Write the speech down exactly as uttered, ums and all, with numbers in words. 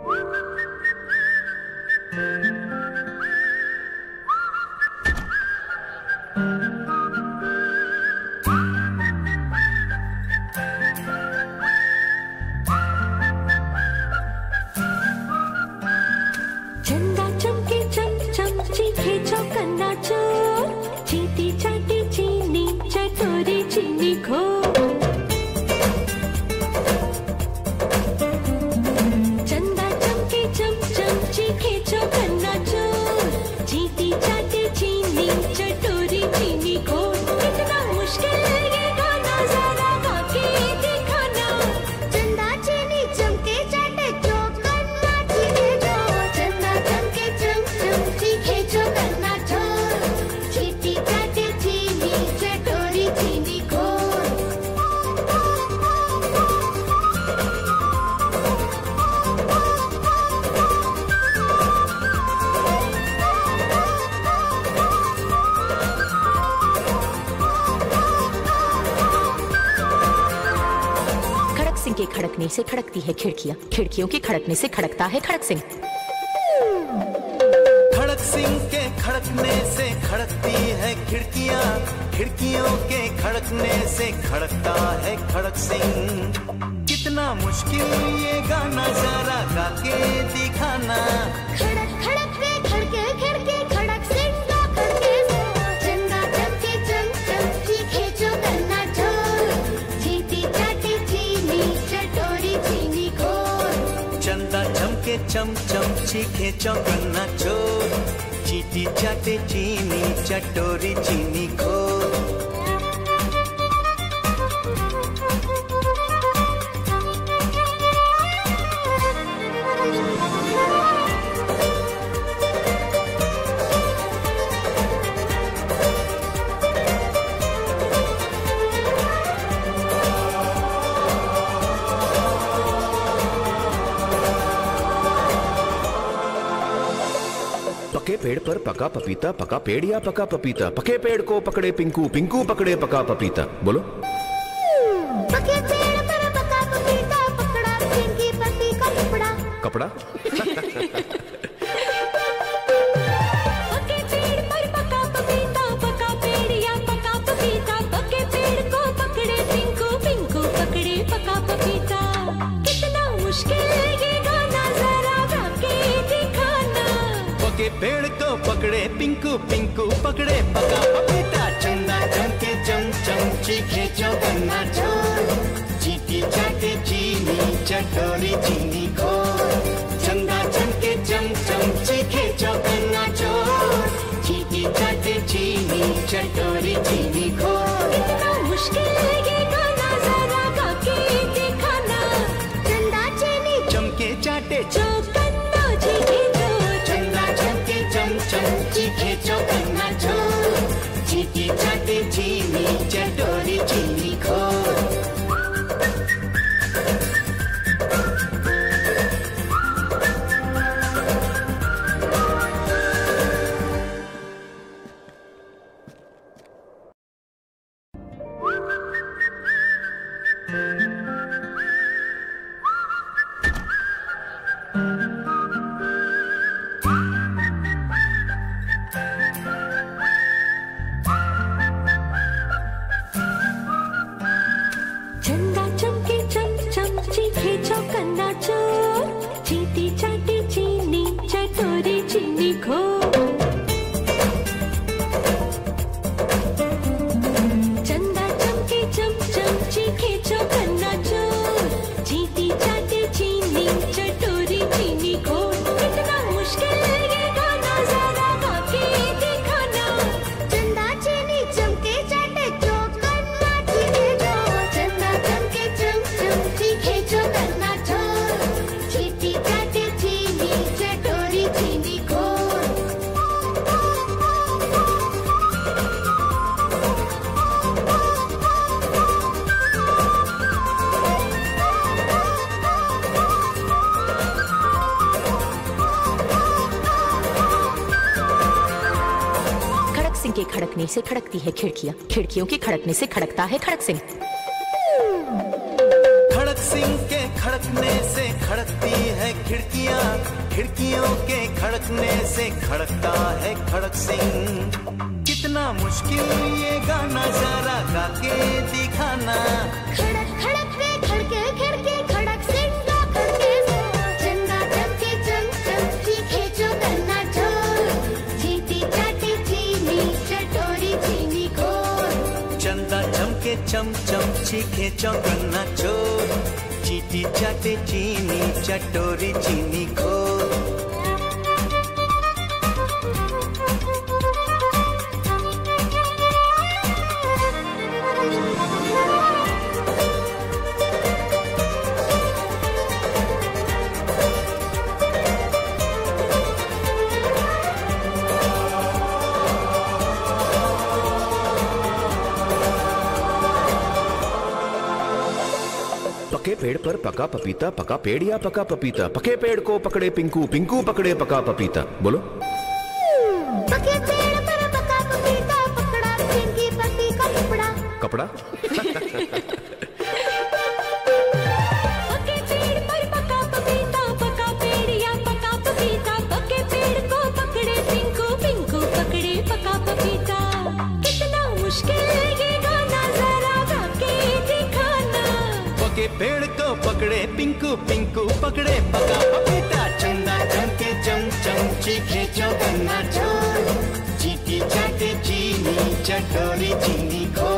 के खड़कने से खड़कती है खिड़कियां, खिड़कियों के खड़कने से खड़कता है खड़क सिंह। खड़क सिंह के खड़कने से खड़कती है खिड़कियां, खिड़कियों के खड़कने से खड़कता है खड़क सिंह। कितना मुश्किल ये गाना जरा गा के दिखाना। खड़क खड़क के खड़के खिड़की खड़क सिंह का खड़के चंदा चमके चम चम चीखे जो गन्ना झोल चीटी चाटी चीनी चटोरी चीनी घोल। चंदा चमके चम चम चीखे जो गन्ना झोल चीटी चाटी चीनी चटोरी चीनी घोल। पके पेड़ पर पका पपीता, पका पेड़ या पका पपीता। पके पेड़ को पकड़े पिंकू, पिंकू पकड़े पका पपीता। बोलो। पके पेड़ पर पका पपीता, पकड़ा पिंकी पति का कपड़ा। कपड़ा? पके पेड़ पर पका पपीता, पका पेड़ या पका पपीता। पके पेड़ को पकड़े पिंकू, पिंकू पकड़े पका पपीता। कितना मुश्किल ये गाना जरा गा के दिखाना। पके पेड़ को पकड़े पिंकू, पिंकू पकड़े पका पपीता। चंदा चमके चम चम चीखे जो गन्ना झोल चीटी चाटे चीनी चटोरी चीनी घोल। चंदा चमके चम चम चीखे जो गन्ना झोल चीटी चाटे चीनी चटोरी चीनी घोल। कितना मुश्किल ये गाना जरा गा के दिखाना। चंदा चीनी चमके चाटे जो गन्ना चीखे जो चंदा चमके चम चम चीखे जो गन्ना झोल चीटी चाटे चीनी चटोरी चीनी घोल। चंदा चमके चम चम चीखे जो गन्ना झोल चीटी चाटी चीनी चटोरी चीनी घोल। चंदा चमके चम चम चीखे जो गन्ना झोल चीटी चाटी चीनी चटोरी चीनी घोल। कितना मुश्किल ये गाना जरा गा के दिखाना। चंदा चीनी चमके चाटे जो गन्ना चीखे जो चंदा चमके चम चम चीखे जो गन्ना झोल चीटी चाटे चीनी चटोरी चीनी घोल। खड़क सिंह के खड़कने से खड़कती है खिड़कियां, खिड़कियों के खड़कने से खड़कता है खड़क सिंह। खड़क सिंह के खड़कने से खड़कती है खिड़कियां, खिड़कियों के खड़कने से खड़कता है खड़क सिंह। कितना मुश्किल ये गाना जरा गा के दिखाना। खड़क खड़क रे खड़के खिड़के खड़क सिंह का खड़के चंदा चमके चम चमची खींचो गन्ना चोर चीटी चाटी चीनी चटोरी चीनी खोर। चंदा चमके चम चमची खींचो गन्ना चोर चीटी चाटे चीनी चटोरी चीनी खोर। पके पेड़ पर पका पपीता, पका पेड़ या पका पपीता? पके पेड़ को पकड़े पिंकू, पिंकू पकड़े पका पपीता। बोलो। पके पेड़ पर पका पपीता, पकड़ा पिंकी पति का कपड़ा। कपड़ा? पके पेड़ पर पका पपीता, पका पेड़ या पका पपीता? पके पेड़ को पकड़े पिंकू, पिंकू पकड़े पका पपीता। कितना मुश्किल ये गाना जरा गा के दिखाना। पके पेड़ को पकड़े पिंकू, पिंकू पकड़े पका पपीता। चंदा चमके चम चमची खींचो गन्ना चोर चीटी चाटे चीनी चटोरी चीनी खोर।